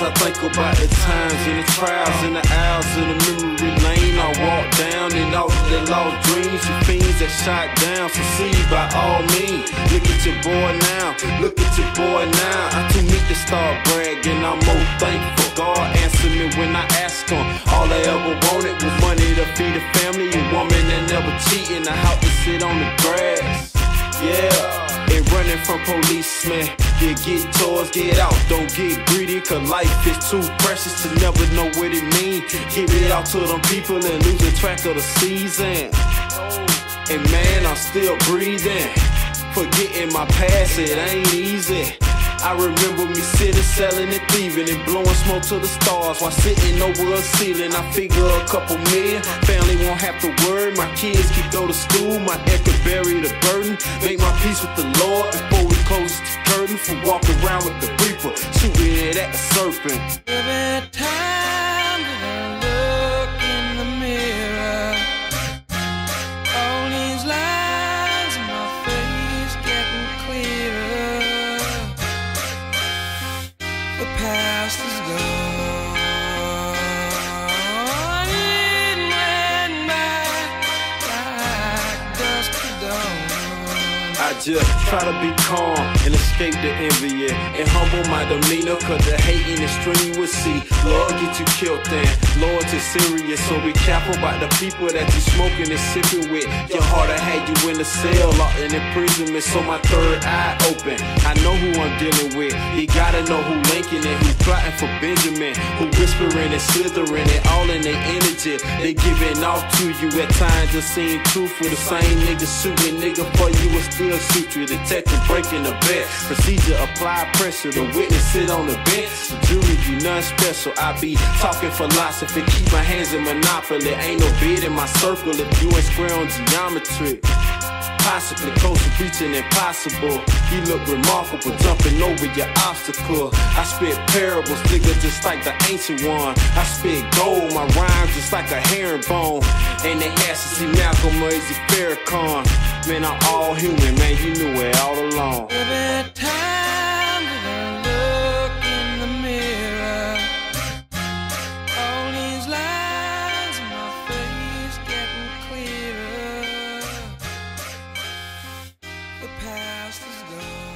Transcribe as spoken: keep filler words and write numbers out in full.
I think about the times and the trials and the hours in the memory lane I walked down and all of the lost dreams. You fiends that shot down, succeed by all means. Look at your boy now, look at your boy now. I'm too meek to start bragging, I'm more thankful. God answer me when I ask him. All I ever wanted was money to feed a family, a woman that never cheating, a house to sit on the grass. Yeah, and running from policemen. Yeah, get towards, get out, don't get greedy, cause life is too precious to never know what it mean. Give it out to them people and losing track of the season. And man, I'm still breathing. Forgetting my past, it ain't easy. I remember me sitting, selling and thieving and blowing smoke to the stars while sitting over a ceiling. I figure a couple million, family won't have to worry. My kids can go to school, my dad could bury the burden. Make my peace with the Lord before we close the curtain. For walking around with the reaper, shooting it at the serpent. Every time that I look in the mirror, all these lines in my face getting clearer. The past is gone, it went by like dusk to dawn. I just try to be calm and escape the envy and humble my demeanor, cause the hating extreme will see. Lord, get you killed then, Lord, it's serious. So be careful about the people that you smoking and sipping with. Your heart will have you in a cell, locked in imprisonment. So my third eye open, I know who I'm dealing with. You gotta know who linking it, who plotting for Benjamin, who whispering and slithering it, all in their energy. They giving off to you at times, just seeing truth for the same nigga shooting nigga for you will still shoot you. Detective breaking the bet, procedure apply pressure, the witness sit on the bench, the jury do nothing special. I be talking philosophy, keep my hands in monopoly. Ain't no bid in my circle if you ain't square on geometry. Possibly close to reaching impossible. You look remarkable, jumping over your obstacle. I spit parables, nigga, just like the ancient one. I spit gold, my rhymes just like a herringbone. And they ask to see Malcolm or is he Farrakhan? Man, I'm all human, man, you knew it all along. Every time that I look in the mirror, all these lines in my face getting clearer. The past is gone.